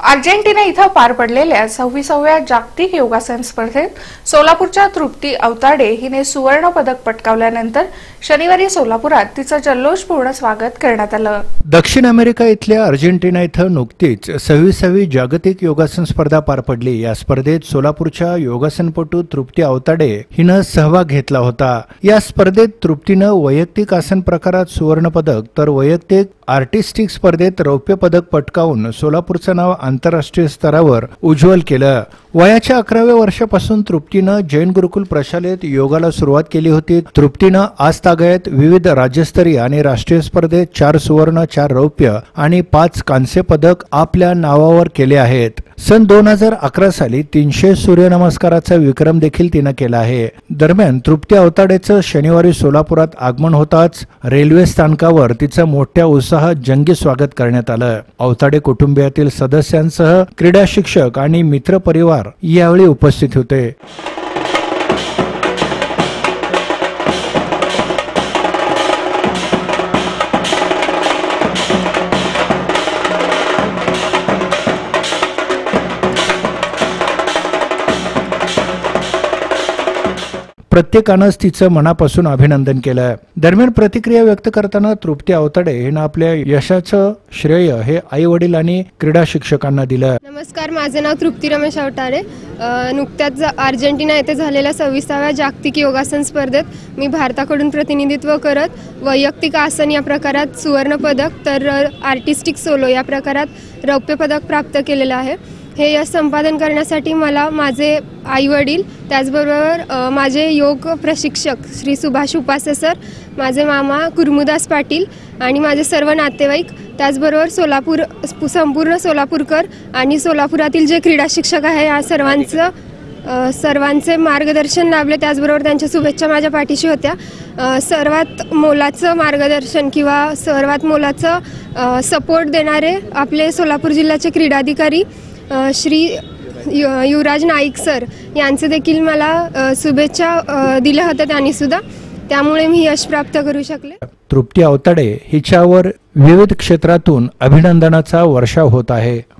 Argentina इथं पार पडलेल्या 26व्या जागतिक योगासन स्पर्धेत सोलापूरच्या तृप्ती अवताडे हिने सुवर्ण पदक पटकावल्यानंतर शनिवारी सोलापुरात तिचं जल्लोषपूर्ण स्वागत करण्यात आलं। दक्षिण अमेरिका इथल्या अर्जेंटिना इथं नुकतीच 26वी जागतिक योगासन स्पर्धा पार पडली। या स्पर्धेत सोलापूरच्या योगासनपटू तृप्ती अवताडे हिनं सहभाग घेतला होता। या स्पर्धेत तृप्तीनं वैयक्तिक आसन प्रकारात सुवर्ण पदक तर वैयक्तिक आर्टिस्टिक स्पर्धेत रौप्य पदक पटकावून सोलापूरचं नाव आंतरराष्ट्रीय स्तरावर उज्ज्वल केलं। वयाच्या 11व्या वर्षापासून तृप्तीनं जैन गुरुकुल प्रशालेत योगाला सुरुवात केली होती। तृप्तीनं आज तागायत विविध राज्यस्तरीय आणि राष्ट्रीय स्पर्धेत 4 सुवर्ण, 4 रौप्य आणि 5 कांस्य पदक आपल्या नावावर केले आहेत। सन 2011 साली 300 सूर्यनमस्काराचा विक्रम देखील तिनं केला आहे। दरम्यान तृप्ती अवताडेचं शनिवारी सोलापुरात आगमन होताच रेल्वे स्थानकावर तिचं मोठ्या उत्साहात जंगी स्वागत करण्यात आलं। अवताडे कुटुंबियातील सदस्यांसह क्रीडा शिक्षक आणि मित्र परिवार यावेळी उपस्थित होते। प्रत्येकानंच तिचं मनापासून अभिनंदन केलं। दरम्यान प्रतिक्रिया व्यक्त करताना तृप्ती अवताडे हिनं आपल्या यशाचं श्रेय हे आई वडील आणि क्रीडा शिक्षकांना दिलं। नमस्कार, माझे नाव तृप्ती रमेश अवताडे। नुकत्याच अर्जेंटिना येथे झालेल्या 26व्या जागतिक योगासन स्पर्धेत मी भारताकडून प्रतिनिधित्व करत वैयक्तिक आसन या प्रकारात सुवर्ण पदक तर आर्टिस्टिक सोलो या प्रकारात रौप्य पदक प्राप्त केलेलं आहे। हे यश संपादन करण्यासाठी मला माझे आईवडील, त्याचबरोबर माझे योग प्रशिक्षक श्री सुभाष उपासे सर, माझे मामा कुर्मुदास पाटील आणि माझे सर्व नातेवाईक, त्याचबरोबर संपूर्ण सोलापूरकर आणि सोलापुरातील जे क्रीडा शिक्षक आहे या सर्वांचे मार्गदर्शन लाभले। त्याचबरोबर त्यांच्या शुभेच्छा माझ्या पाठीशी होत्या। सर्वात मोलाचं मार्गदर्शन किंवा सर्वात मोलाचं सपोर्ट देणारे आपले सोलापूर जिल्ह्याचे क्रीडाधिकारी श्री युवराज नाईक सर यांचे देखील मला शुभेच्छा दिल्या होत्या त्यांनी सुद्धा, त्यामुळे मी यश प्राप्त करू शकले। तृप्ती अवताडे हिच्यावर विविध क्षेत्रातून अभिनंदनाचा वर्षाव होत आहे।